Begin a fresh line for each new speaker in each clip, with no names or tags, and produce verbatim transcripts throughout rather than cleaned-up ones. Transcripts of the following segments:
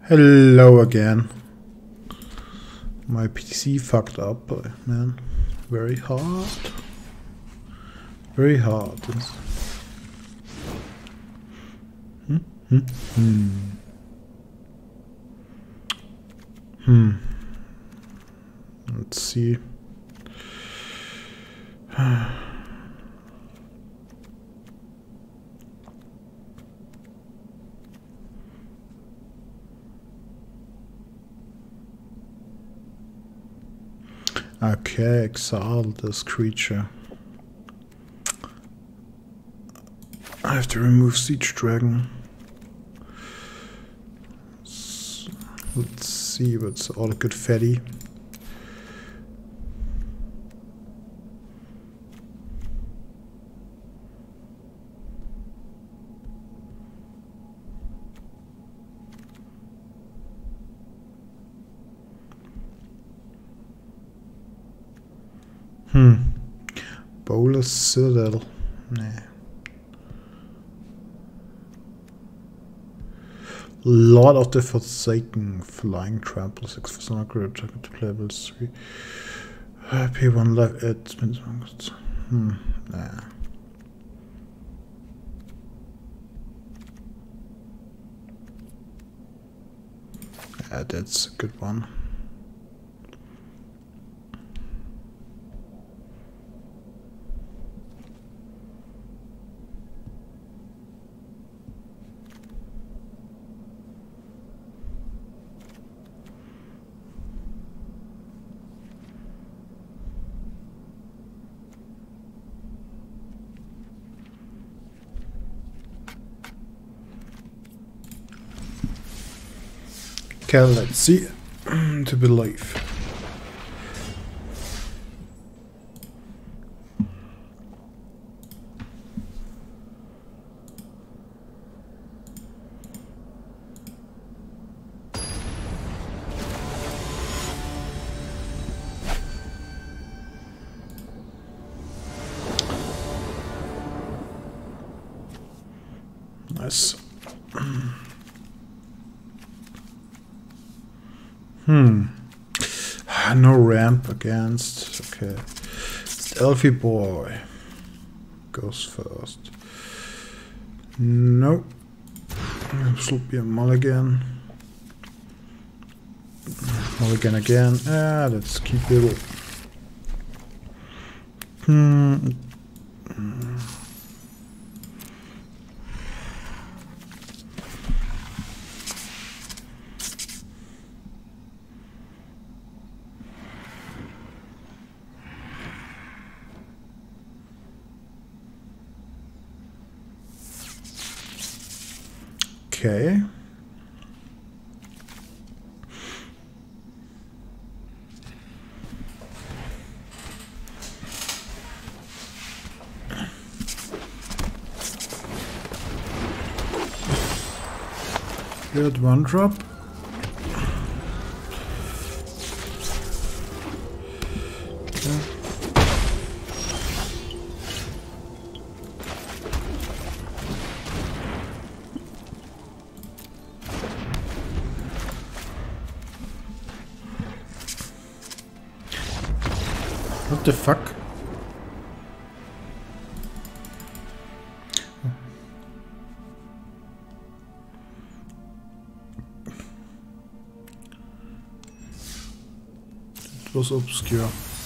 Hello again. My P C fucked up, man. Very hard. Very hard. Hmm. Hmm. Hmm. Hmm. Let's see. Okay, exile this creature. I have to remove Siege Dragon. S let's see what's all a good fatty. Hmm. Bowler's Citadel. Nah. Lord of the Forsaken. Flying Trample. six percent accurate. To level three. Uh, P one life. It. Hmm. Nah. Yeah, that's a good one. Okay, let's see. To believe. Nice. Hmm. No ramp against. Okay. Elfie boy goes first. Nope. This will be a mulligan. Mulligan again. Ah, let's keep it. Hmm. Okay. Good one drop. Okay. What the fuck? It was obscure.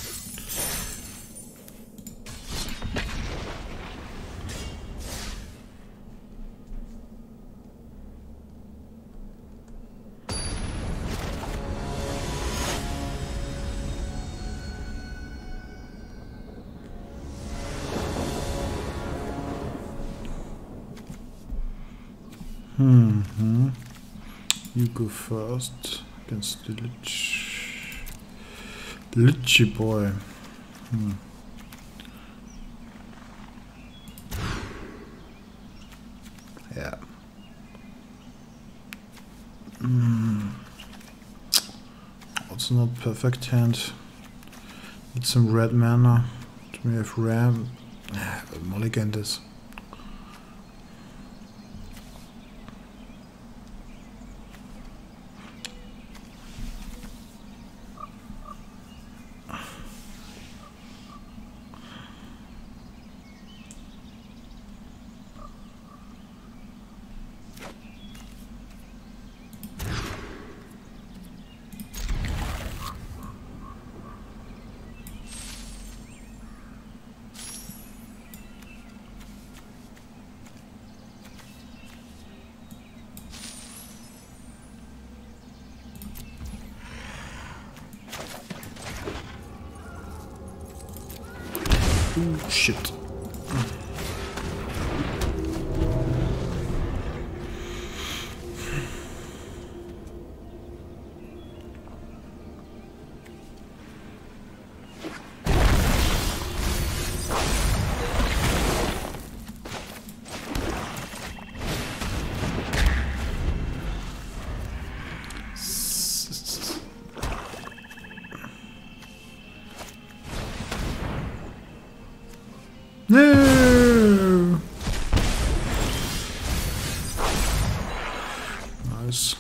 Hmm. hmm. You go first against the Lich. Litchy boy. Hmm. Yeah. Hmm. Also not perfect hand. Need some red mana. Do we have ram? Ah, but mulligan this. Oh shit. No! Nice.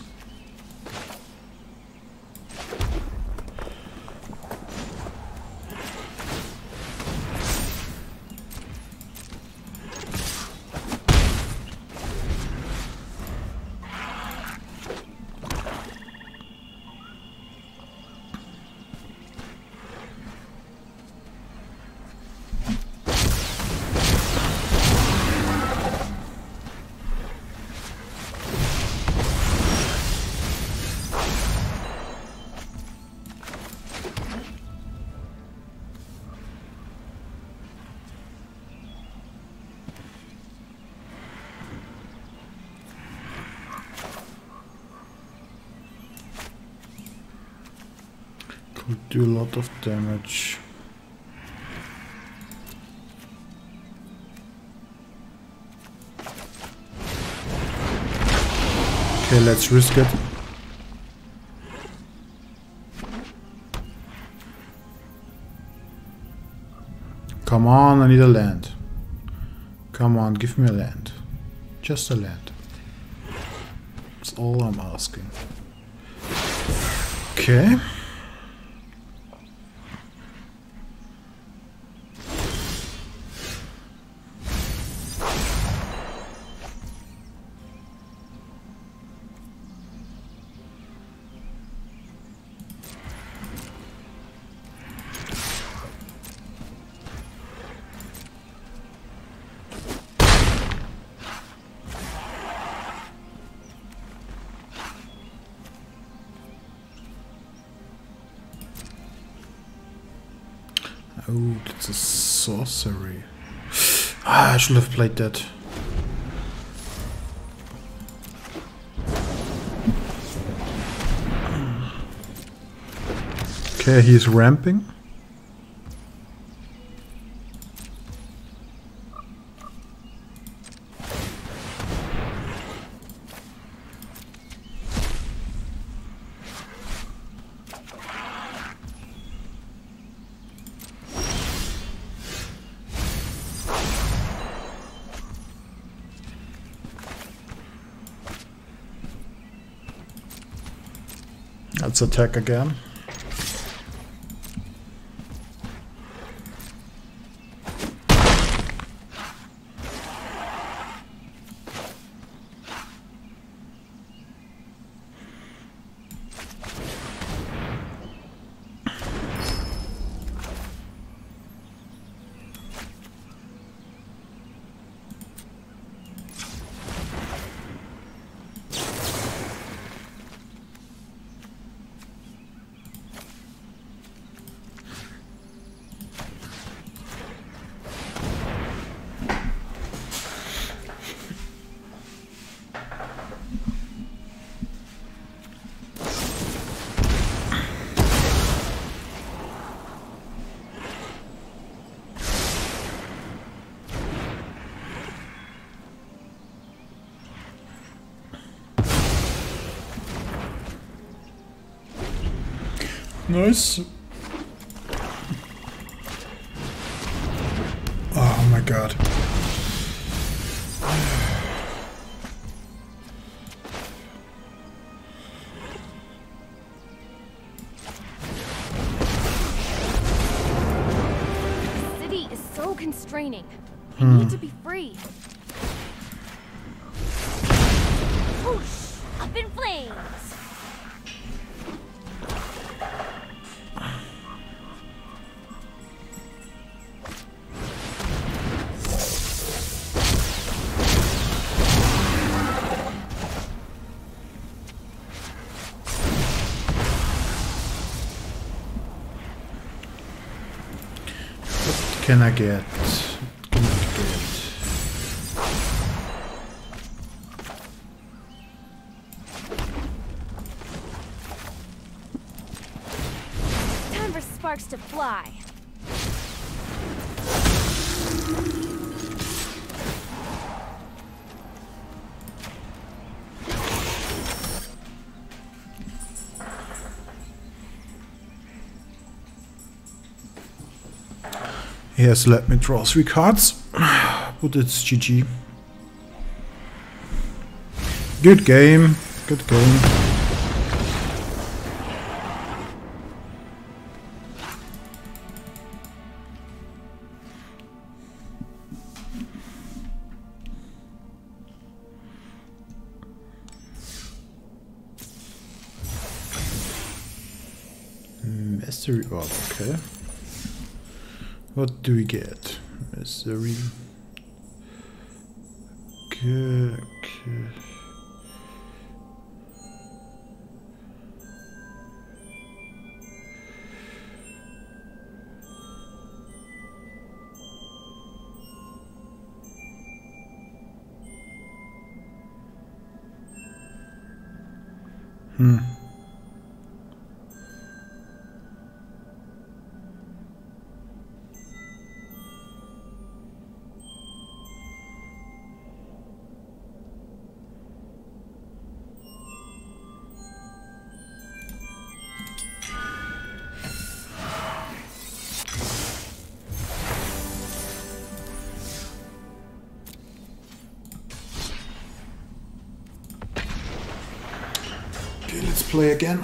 Could do a lot of damage. Okay, let's risk it. Come on, I need a land. Come on, give me a land. Just a land. That's all I'm asking. Okay. Oh, that's a sorcery. Ah, I should have played that. Okay, he's ramping. Let's attack again. Nice. Oh my god.
The city is so constraining. I
Hmm.
need to be free. Whoosh! Up in flames!
can I get? Can I get?
Time for sparks to fly.
He has let me draw three cards, but it's G G. Good game, good game. Mystery orb, okay. What do we get? Mystery. Okay, okay. Hmm. Okay, let's play again.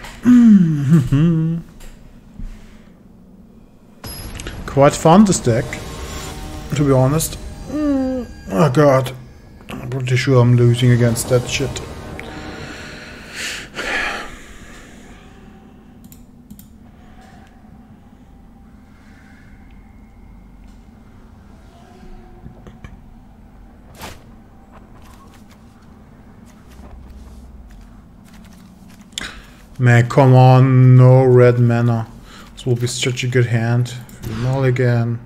Quite fun, this deck, to be honest. Oh god, I'm pretty sure I'm losing against that shit. Man, come on, no red mana. This will be such a good hand. Mulligan.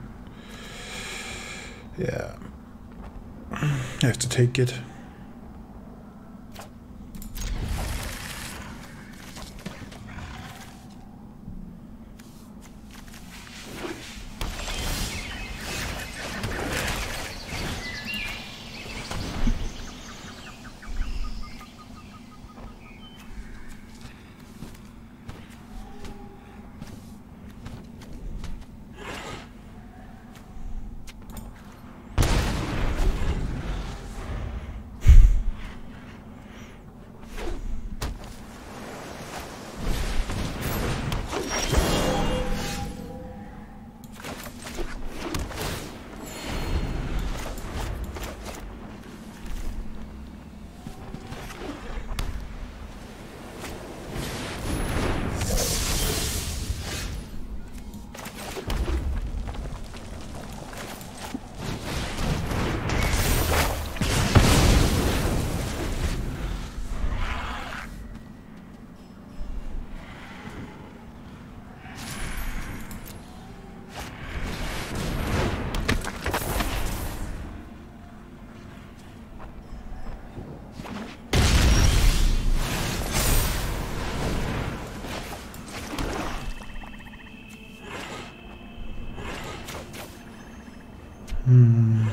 Yeah. I have to take it. Hmm.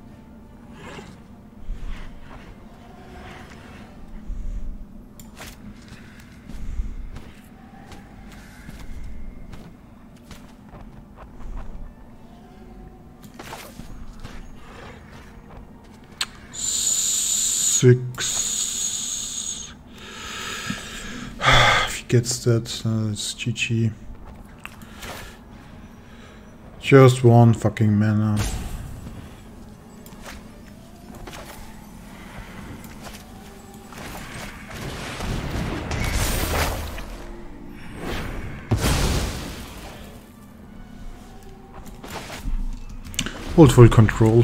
Six. If he gets that, uh, it's G G. Just one fucking mana. Hold full control.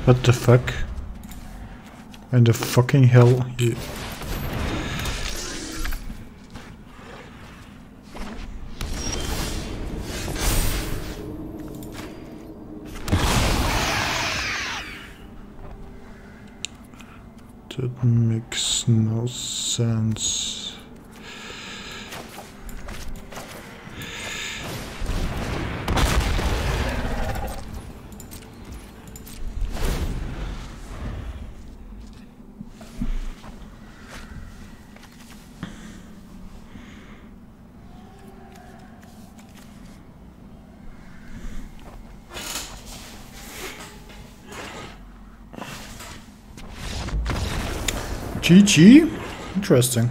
What the fuck? And the fucking hell? You that makes no sense. G G? Interesting.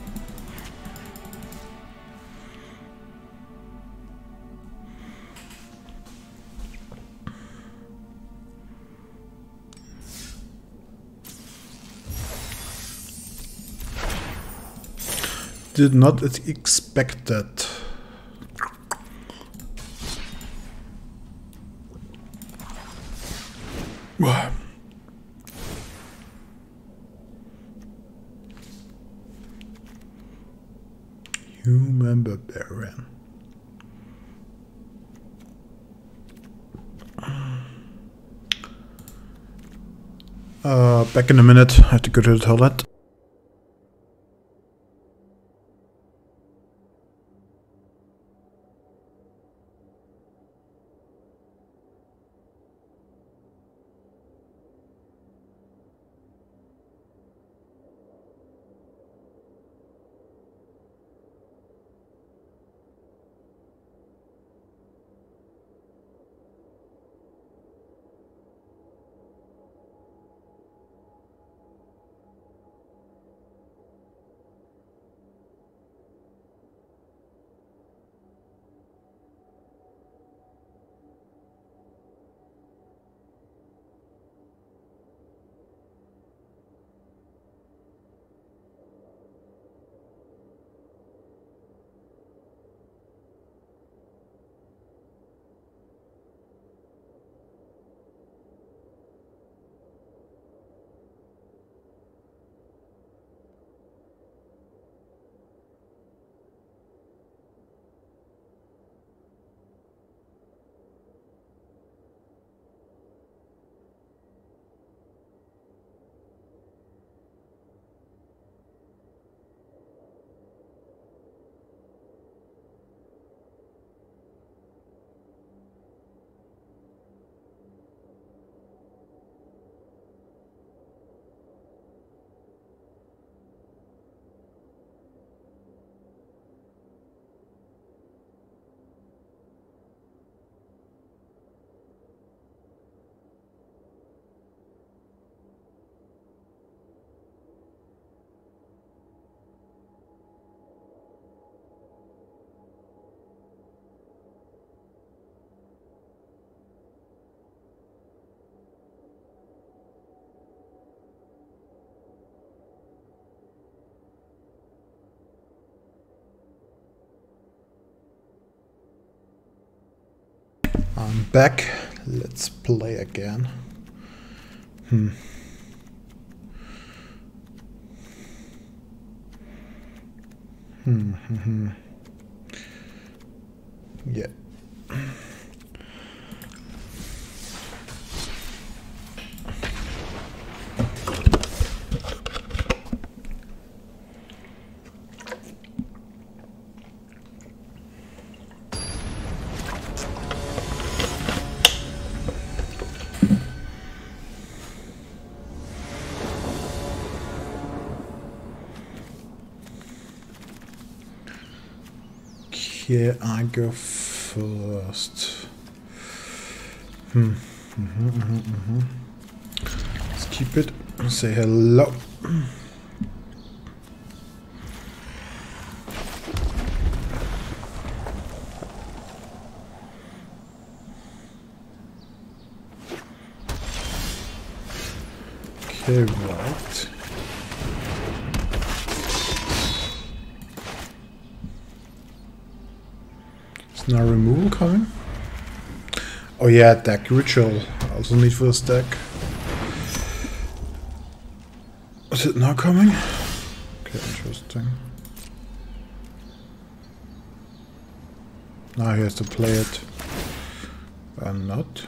Did not expect that. Wow. Human barbarian. Uh, back in a minute. I have to go to the toilet. I'm back. Let's play again. Hmm. Hmm. Hmm. Hmm. Yeah. Here I go first. Hmm. Mm-hmm, mm-hmm, mm-hmm. Let's keep it. Say hello. Okay, right. Is now removal coming? Oh yeah, deck ritual. I also need for a stack. Is it now coming? Okay, interesting. Now he has to play it. And not.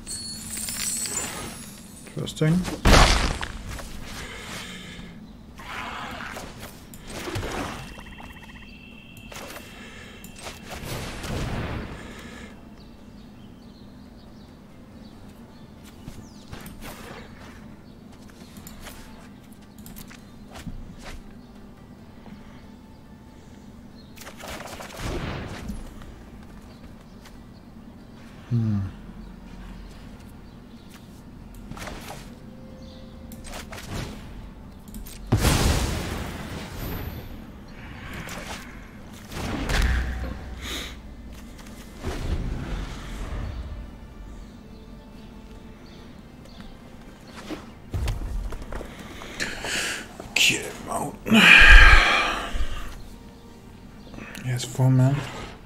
Interesting. Hmm. Okay, mountain. Yes, four men.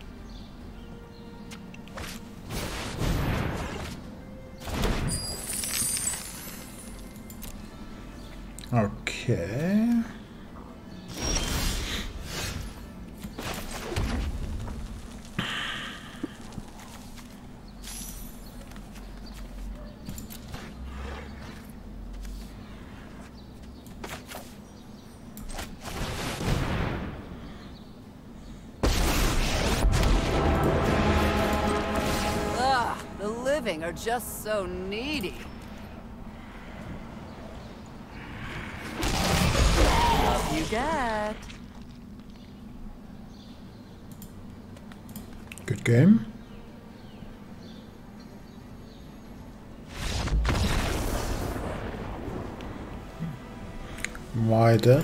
Okay.
Ugh, the living are just so needy. You get.
Good game. Why that?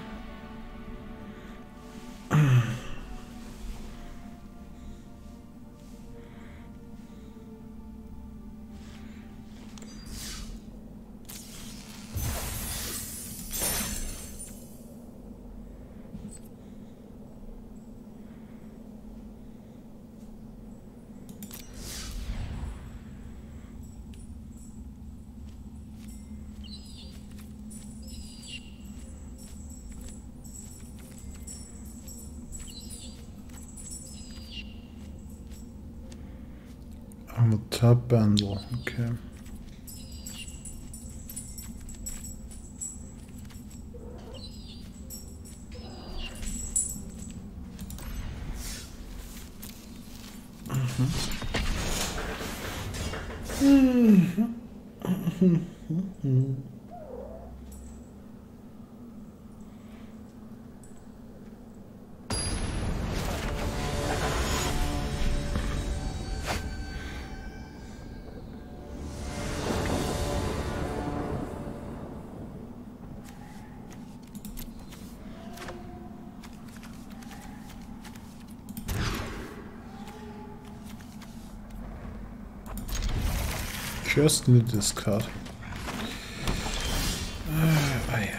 I'm a top bundle, okay. Mm-hmm. Mm-hmm. Just need this card. Uh, oh yeah.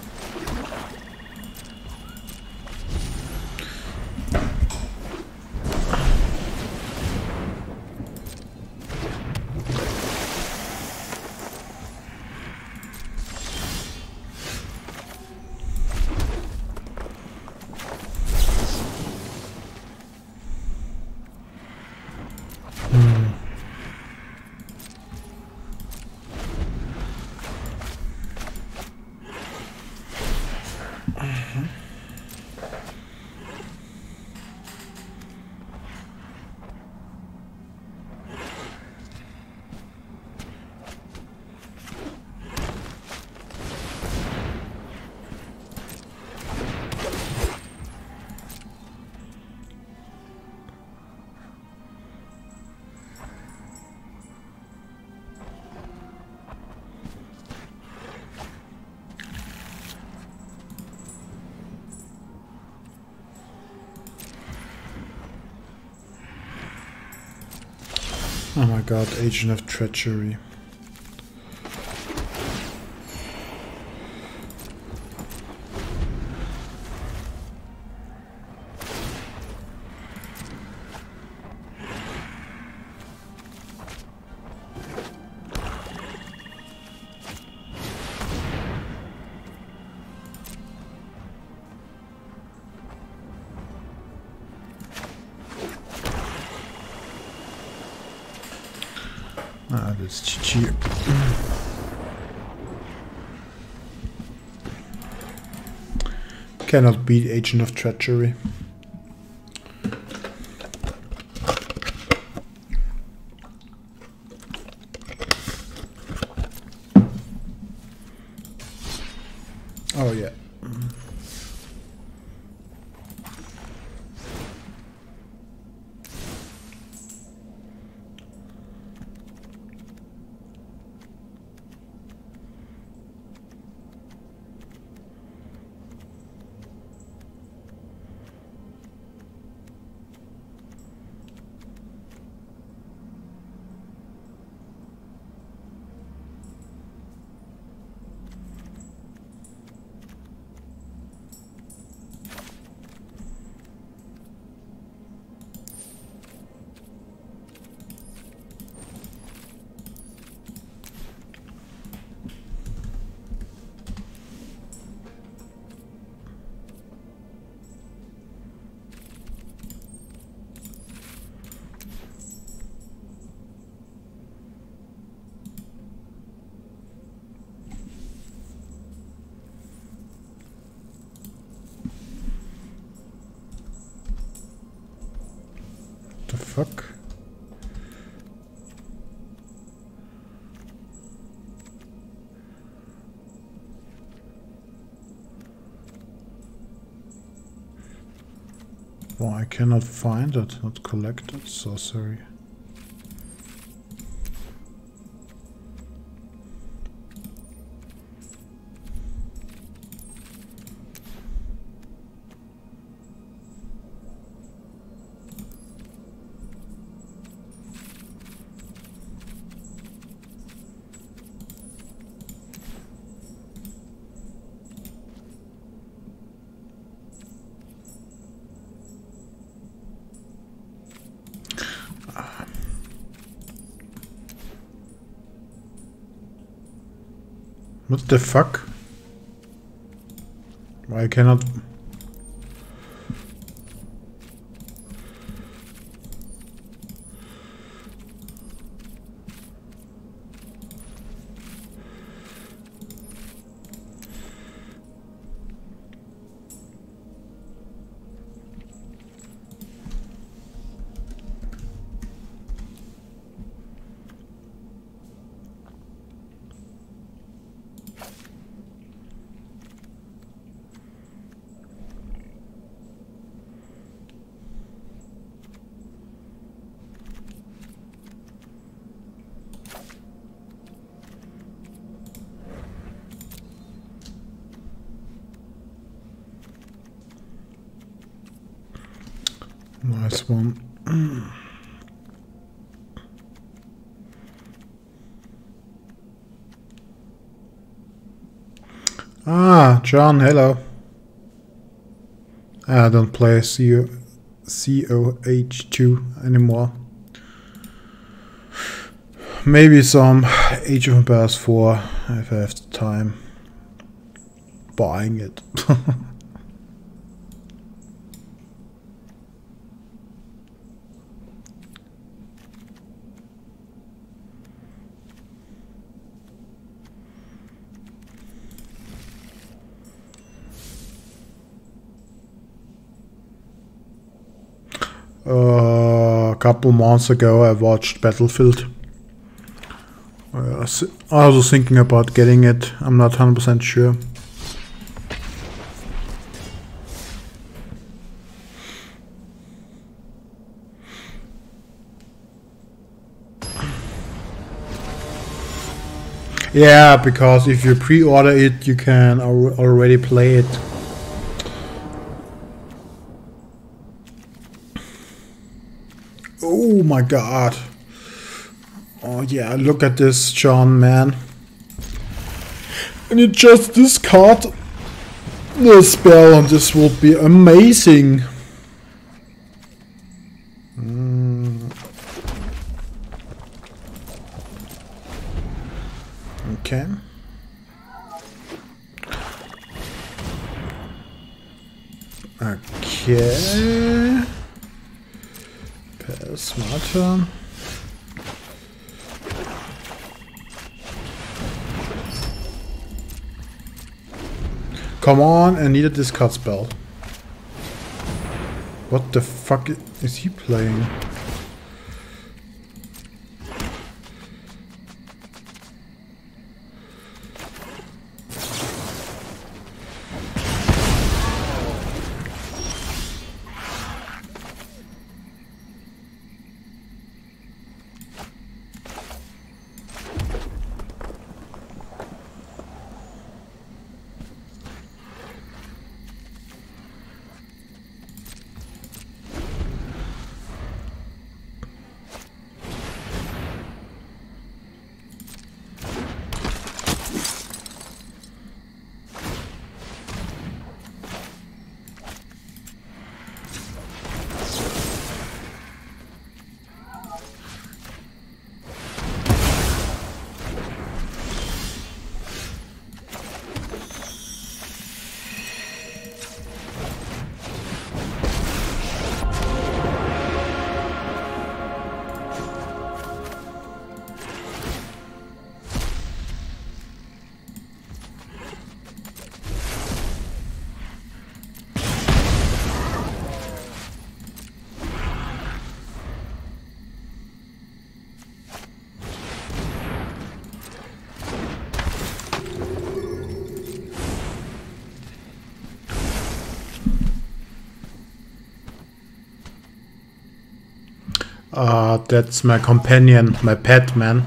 Oh my god, Agent of Treachery. Ah, that's G G. Cannot beat Agent of Treachery. Oh yeah. The fuck? Well, I cannot find it, not collected, so sorry. What the fuck? Why I cannot... Nice one. Ah, John, hello. I don't play C O H two anymore. Maybe some Age of Empires four if I have the time. Buying it. Uh, a couple months ago I watched Battlefield. Uh, I was thinking about getting it, I'm not one hundred percent sure. Yeah, because if you pre-order it you can al already play it. Oh my god. Oh yeah, look at this, John, man. And you just discard the spell and this will be amazing. Mm. Okay. Okay. Pass my turn. Come on, I needed this cut spell. What the fuck is he playing? Uh, that's my companion, my pet, man.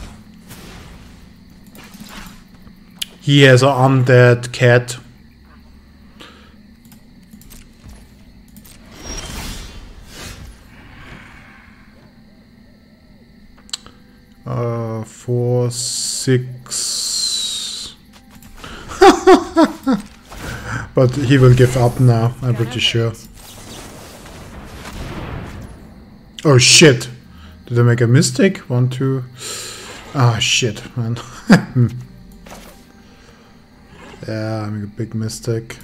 He has an undead cat. Uh, four, six. But he will give up now, I'm pretty sure. Oh shit! Did I make a mistake? One, two... Ah, shit, man. Yeah, I made a big mistake.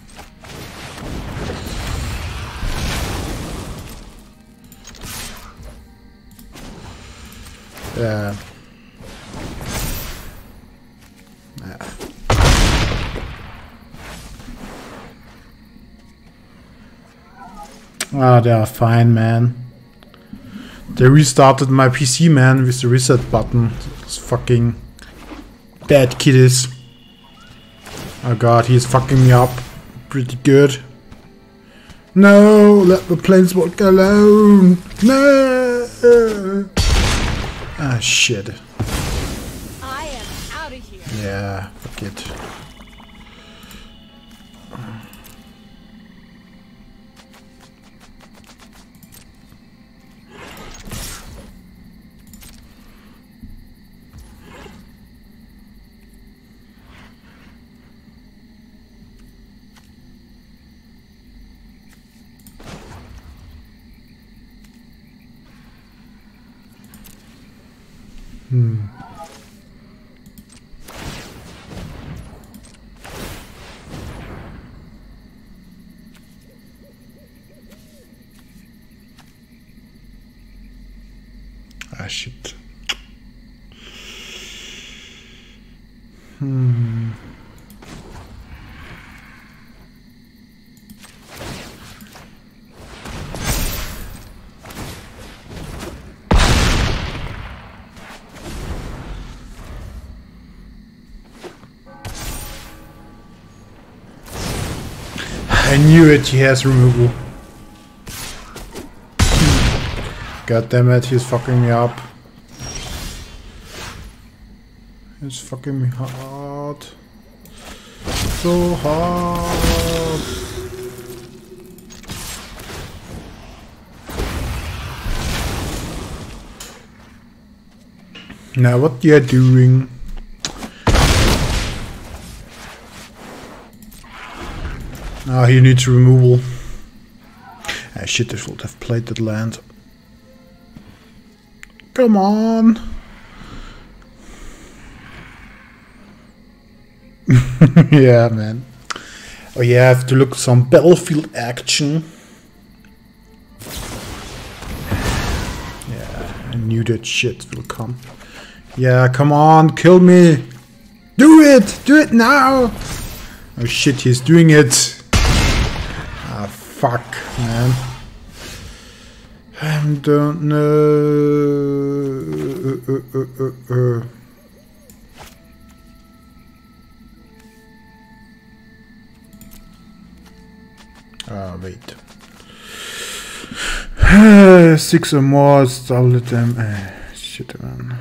Yeah. Yeah. Ah, they are fine, man. They restarted my P C, man, with the reset button. Those fucking bad kiddies. Oh god, he's fucking me up pretty good. No, let the planeswalker alone. No. Ah, shit.
I am out of here.
Yeah, fuck it. Hmm. Ah, shit. Hmm. I knew it, he has removal. God damn it, he's fucking me up. He's fucking me hard. So hard. Now what you are doing? Ah, he needs removal. Ah shit, I should have played that land. Come on! Yeah, man. Oh yeah, I have to look some battlefield action. Yeah, I knew that shit will come. Yeah, come on, kill me! Do it! Do it now! Oh shit, he's doing it. Ah, fuck, man. I don't know. Uh, uh, uh, uh, uh. Ah, wait. Six or more, stall them. Uh, shit, man.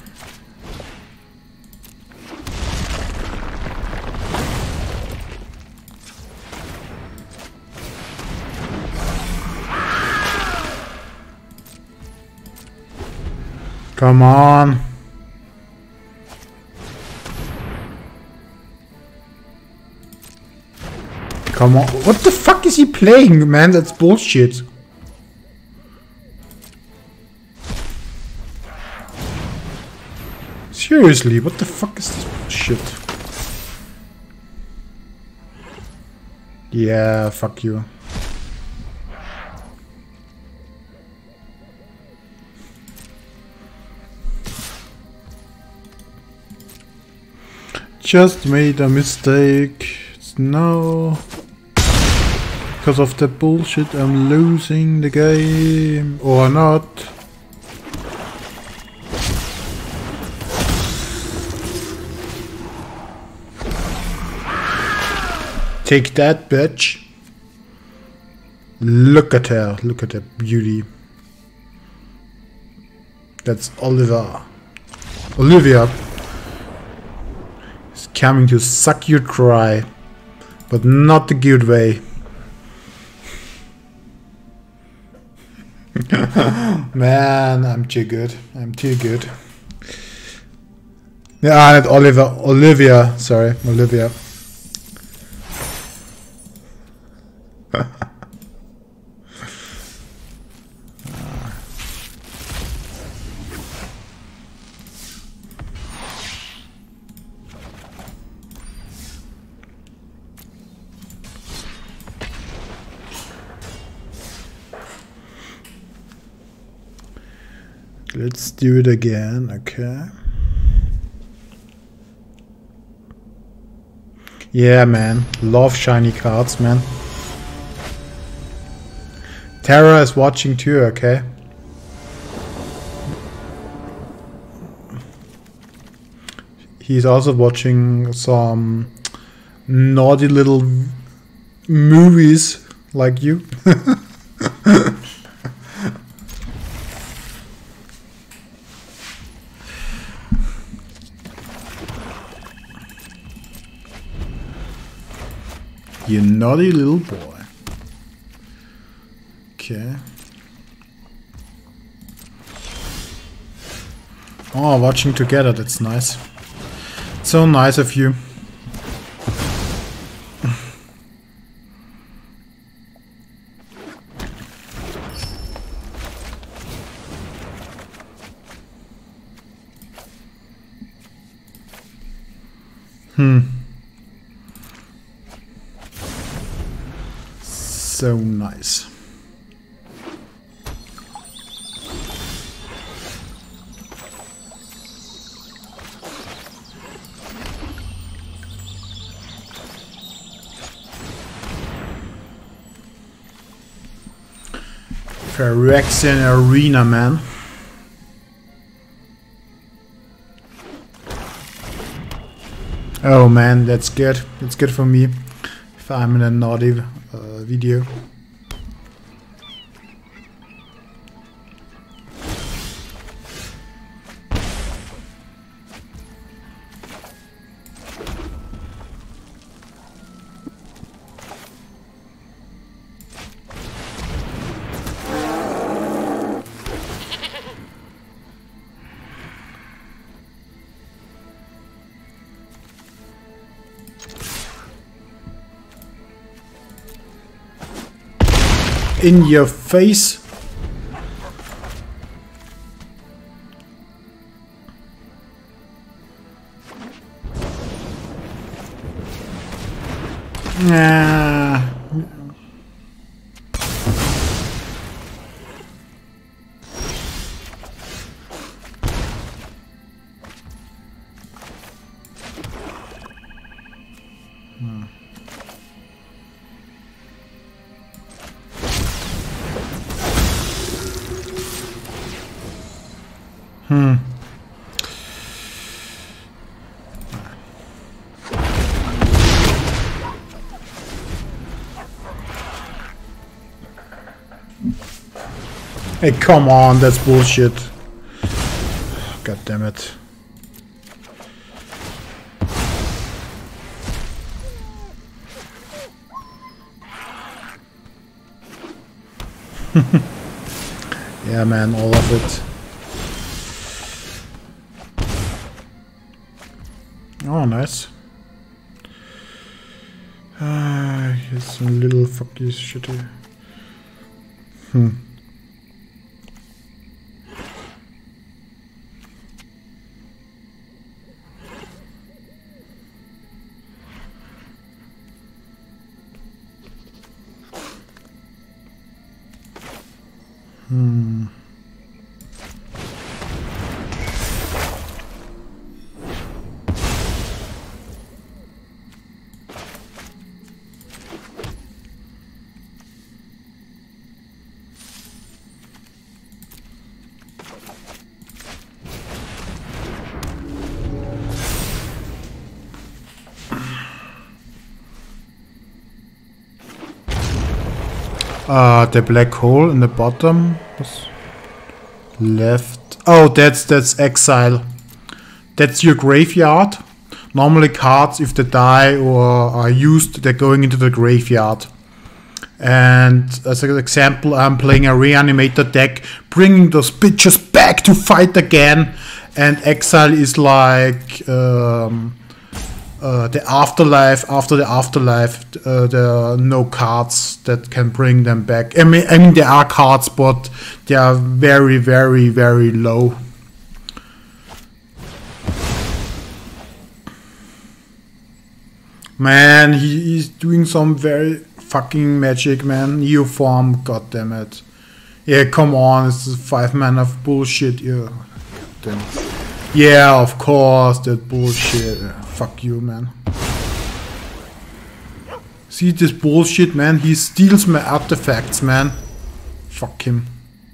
Come on. Come on. What the fuck is he playing, man? That's bullshit. Seriously, what the fuck is this bullshit? Yeah, fuck you. Just made a mistake. It's no. Because of that bullshit, I'm losing the game. Or not. Take that, bitch. Look at her. Look at her beauty. That's Oliver. Olivia. Is coming to suck you dry. But not the good way. Man, I'm too good. I'm too good. Yeah, not Oliver. Olivia. Sorry, Olivia. Let's do it again, okay. Yeah, man. Love shiny cards, man. Tara is watching too, okay? He's also watching some naughty little movies like you. You naughty little boy. Okay. Oh, watching together, that's nice. So nice of you. Hmm. So nice. Phyrexian Arena, man. Oh man, that's good. That's good for me. If I'm in a naughty uh, video. In your face. Nah. Hmm. Hmm. Hey, come on, that's bullshit. God damn it. Yeah, man, all of it. Oh, nice. Ah, here's some little fucky shit here. Hmm. Hmm. Uh, the black hole in the bottom was left. Oh, that's that's exile. That's your graveyard. Normally cards, if they die or are used, they're going into the graveyard. And as an example, I'm playing a Reanimator deck, bringing those bitches back to fight again. And exile is like um, uh, the afterlife. After the afterlife, uh, there are no cards that can bring them back. I mean, I mean there are cards, but they are very, very, very low. Man, he is doing some very fucking magic, man. Neoform, god damn it. Yeah, come on, it's a five man of bullshit. Yeah, damn it. Yeah, of course, that bullshit. Yeah, fuck you, man. See this bullshit, man? He steals my artifacts, man. Fuck him.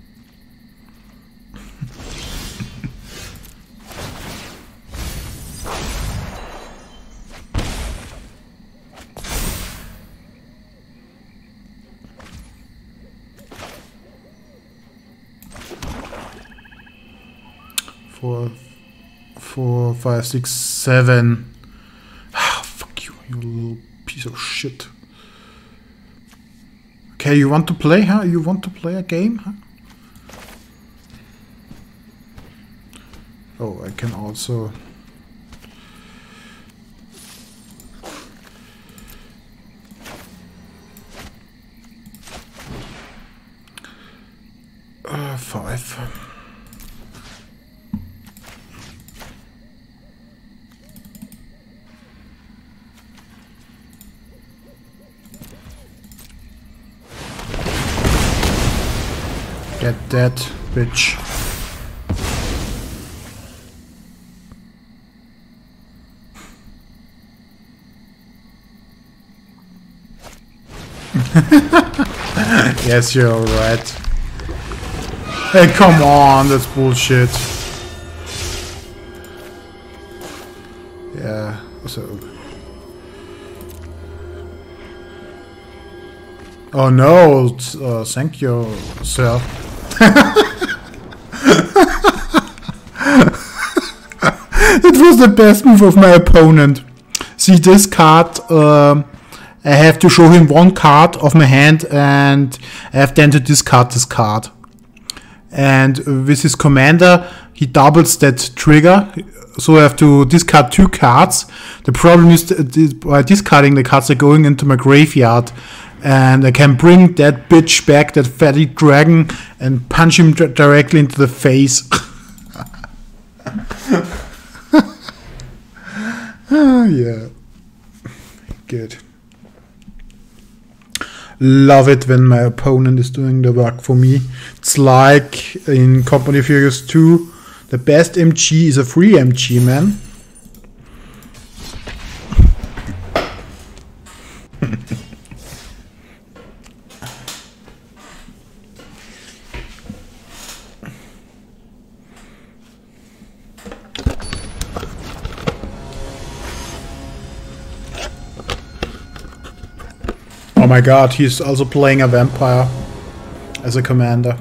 Four, four, five, six, seven. Ah, fuck you, you little piece of shit. Okay, you want to play, huh? You want to play a game, huh? Oh, I can also... Uh, five. Get that, bitch. Yes, you're right. Hey, come on, that's bullshit. Yeah, so... Oh no, uh, thank you, sir. It was the best move of my opponent. See this card, um, I have to show him one card of my hand and I have then to discard this card. And with his commander, he doubles that trigger, so I have to discard two cards. The problem is that by discarding the cards, they're going into my graveyard. And I can bring that bitch back, that fatty dragon, and punch him directly into the face. Oh, yeah. Good. Love it when my opponent is doing the work for me. It's like in Company Furious two, the best M G is a free M G, man. Oh my god, he's also playing a vampire as a commander.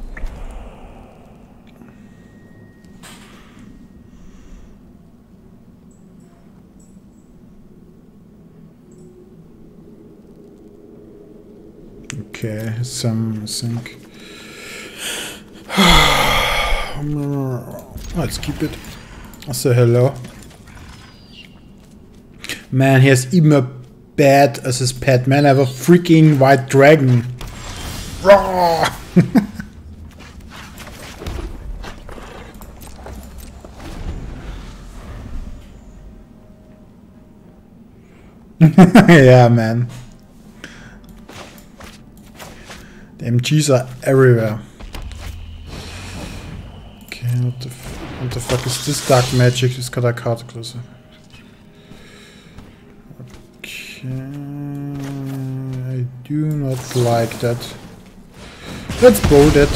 Okay, some sync. Let's keep it. I'll say hello. Man, he has even a bat as his pet. Man, I have a freaking white dragon. Raw! Yeah, man. The M Gs are everywhere. Okay, what the, f what the fuck is this dark magic? It's got a card closer. Okay, I do not like that. Let's bold it.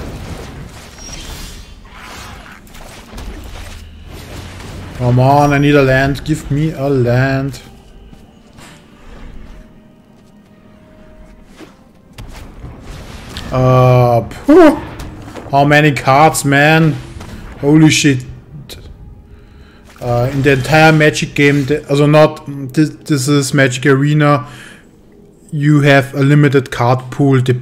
Come on, I need a land. Give me a land. Uh, phew. How many cards, man? Holy shit. Uh, in the entire Magic game, the, also not, this, this is Magic Arena, you have a limited card pool. The,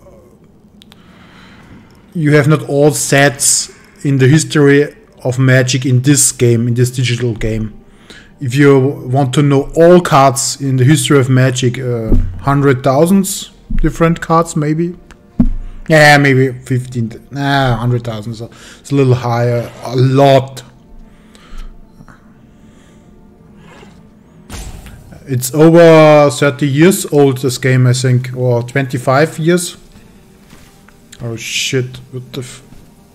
you have not all sets in the history of Magic in this game, in this digital game. If you want to know all cards in the history of Magic, uh, hundred thousands different cards maybe. Yeah, maybe fifteen, nah, hundred thousand, so it's a little higher, a lot. It's over thirty years old, this game, I think, or twenty-five years. Oh shit, what the f...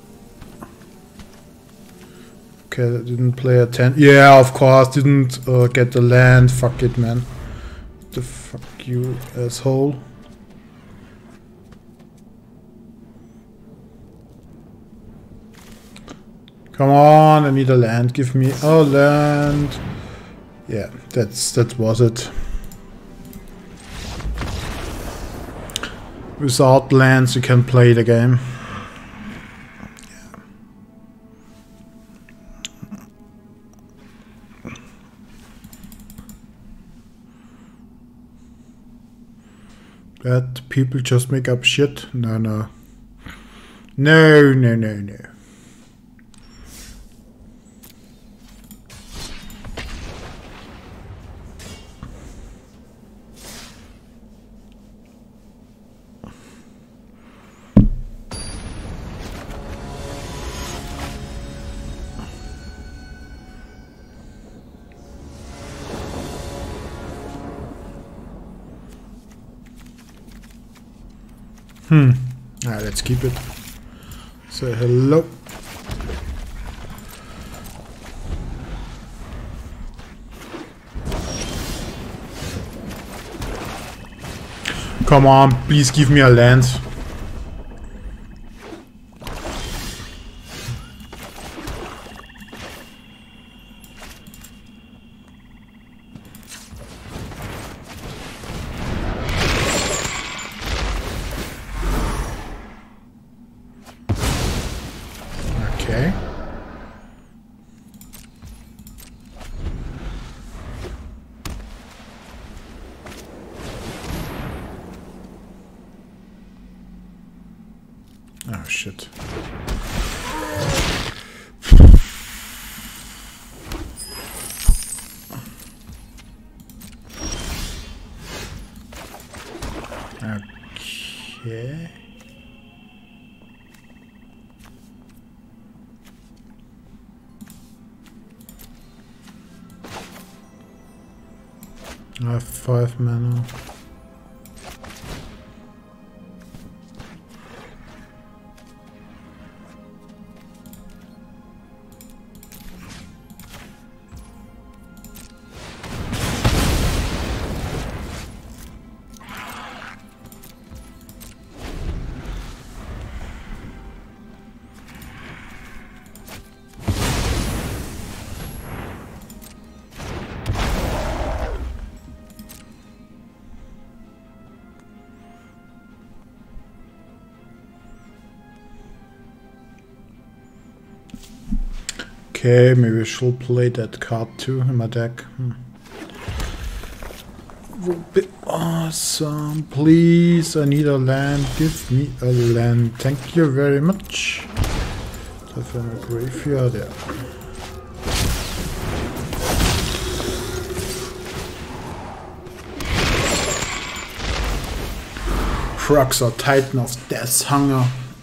Okay, I didn't play a ten. Yeah, of course, didn't uh, get the land, fuck it, man. What the fuck, you asshole. Come on, I need a land. Give me a land. Yeah, that's that was it. Without lands, you can play the game. Yeah. That people just make up shit. No, no, no, no, no, no. Hmm. Alright, let's keep it. Say hello. Come on, please give me a land. Okay. Oh shit. Okay. I have five mana. Okay, maybe I should play that card too in my deck. Hmm. Would be awesome. Please, I need a land. Give me a land. Thank you very much. Have a graveyard there. Frogs are Titan of Death's Hunger.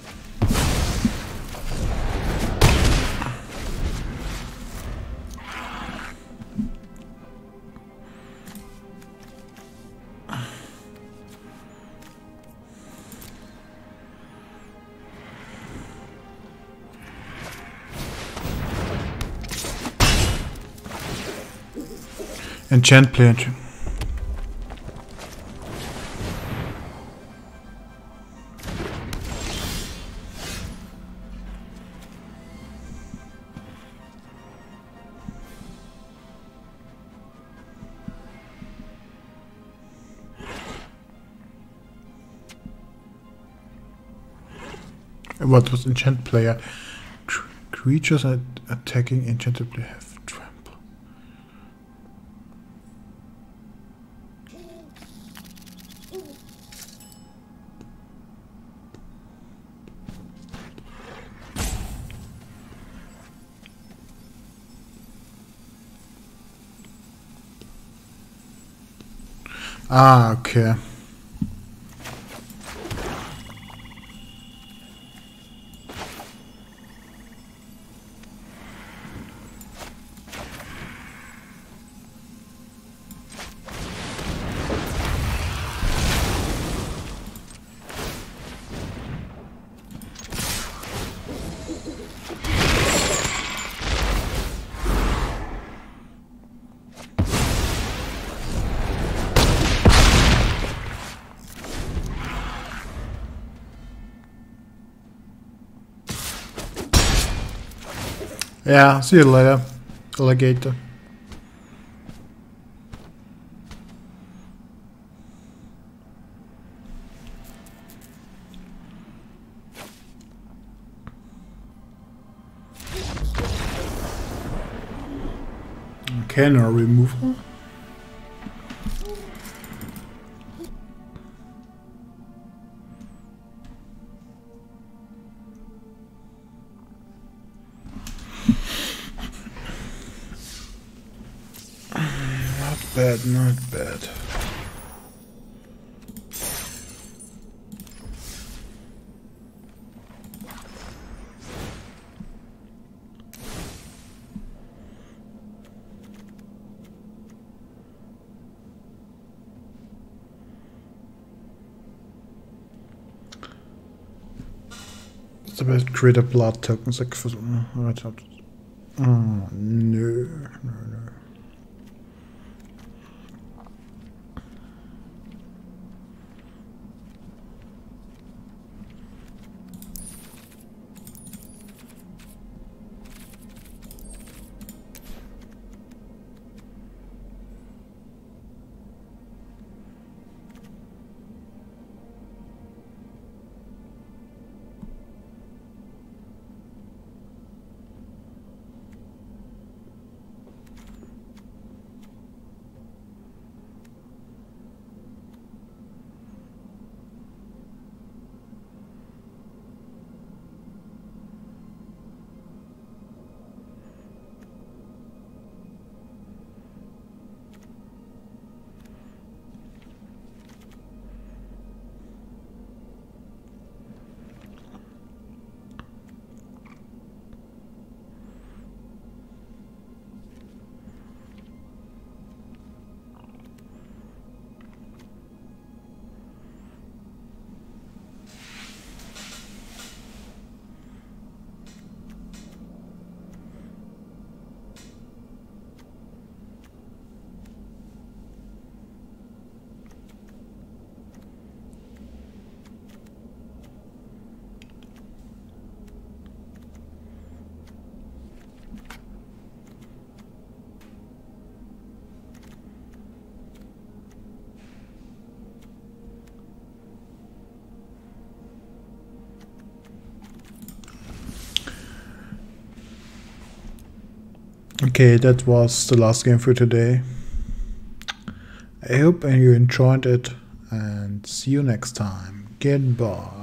Enchant plant. What was enchant player? Cr creatures at attacking enchanted player have trample. Ah, okay. Yeah, see you later, alligator. Okay, no removal. Bad, not bad. It's about create a blood tokens like for some. Oh, no, no, no. Okay, that was the last game for today. I hope you enjoyed it and see you next time. Goodbye.